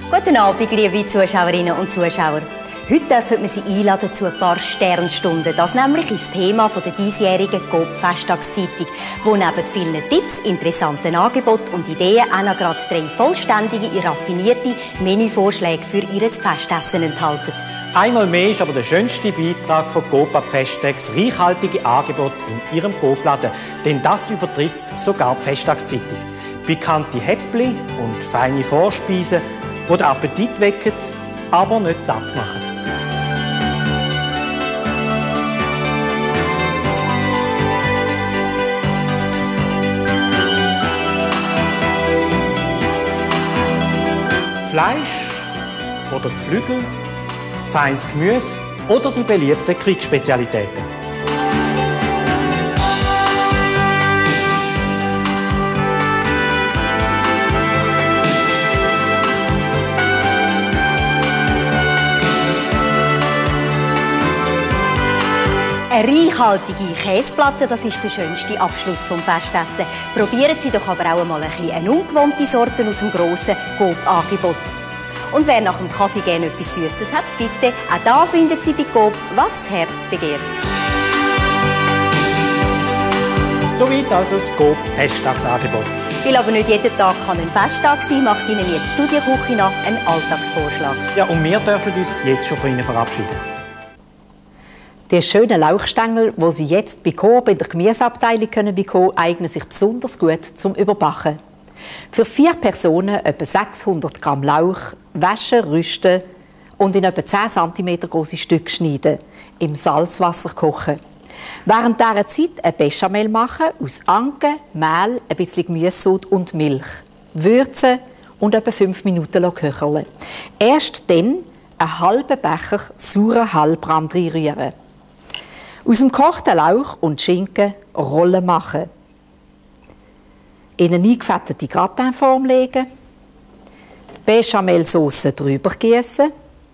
Guten Abend, liebe Zuschauerinnen und Zuschauer. Heute dürfen wir Sie einladen zu ein paar Sternstunden. Das nämlich ist das Thema der diesjährigen Coop-Festtagszeitung, wo neben vielen Tipps, interessanten Angeboten und Ideen auch noch gerade 3 vollständige, raffinierte Menüvorschläge für Ihr Festessen enthalten. Einmal mehr ist aber der schönste Beitrag von Coop ab Festtag das reichhaltige Angebot in Ihrem Coop-Laden. Denn das übertrifft sogar die Festtagszeitung. Pikante Häppli und feine Vorspeisen, die den Appetit wecken, aber nicht satt machen. Fleisch oder Geflügel, feines Gemüse oder die beliebten Kriegsspezialitäten. Eine reichhaltige Käseplatte, das ist der schönste Abschluss vom Festessen. Probieren Sie doch aber auch einmal eine ungewohnte Sorte aus dem grossen Coop-Angebot. Und wer nach dem Kaffee gerne etwas Süßes hat, bitte, auch da finden Sie bei Coop, was das Herz begehrt. Soweit also das Coop-Festtagsangebot. Weil aber nicht jeden Tag kann ein Festtag sein, macht Ihnen jetzt die Studienküche nach einen Alltagsvorschlag. Ja, und wir dürfen uns jetzt schon von Ihnen verabschieden. Die schönen Lauchstängel, die Sie jetzt bei Coop in der Gemüseabteilung bekommen können, eignen sich besonders gut zum Überbacken. Für 4 Personen etwa 600 Gramm Lauch, waschen, rüsten und in etwa 10 cm große Stücke schneiden, im Salzwasser kochen. Während dieser Zeit ein Bechamel machen aus Anke, Mehl, ein bisschen Gemüsesud und Milch. Würzen und etwa 5 Minuten köcheln. Erst dann einen halben Becher sauren Halbrand reinrühren. Aus dem gekochten Lauch und Schinken Rollen machen. In eine eingefettete Gratinform legen. Bechamelsauce drüber gießen.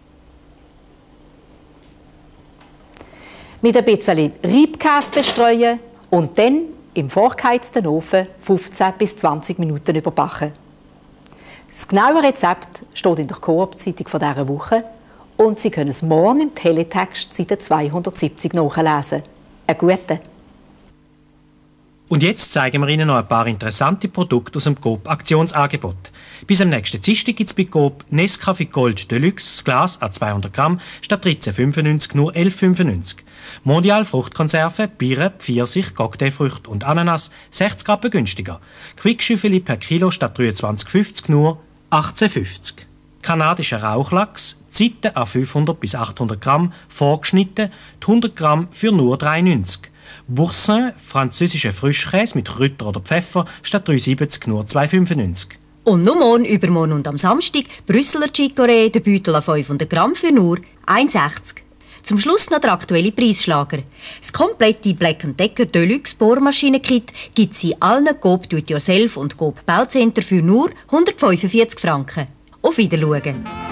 Mit ein bisschen Reibkäse bestreuen und dann im vorgeheizten Ofen 15 bis 20 Minuten überbacken. Das genaue Rezept steht in der Coop-Zeitung von dieser Woche. Und Sie können es morgen im Teletext Seite 270 nachlesen. Einen guten. Und jetzt zeigen wir Ihnen noch ein paar interessante Produkte aus dem Coop-Aktionsangebot. Bis am nächsten Dienstag gibt es bei Coop Nescafé Gold Deluxe, das Glas a 200 Gramm, statt 13,95 nur 11,95. Mondial Fruchtkonserve, Birne, Pfirsich, Cocktailfrüchte und Ananas, 60 Rappen günstiger. Quickschüffeli per Kilo statt 23,50 nur 18,50. Kanadischer Rauchlachs, Zeiten a 500 bis 800 Gramm, vorgeschnitten, die 100 Gramm für nur 3,90. Boursin, französischer Frischkäse mit Kräuter oder Pfeffer, statt 3,70 nur 2,95. Und nur morgen, übermorgen und am Samstag Brüsseler Chicorée, der Beutel a 500 Gramm für nur 1,60. Zum Schluss noch der aktuelle Preisschlager. Das komplette Black & Decker Deluxe Bohrmaschinenkit gibt es in allen Coop Do-it-yourself und Coop Bauzenter für nur 145 Franken. Auf Wiedersehen.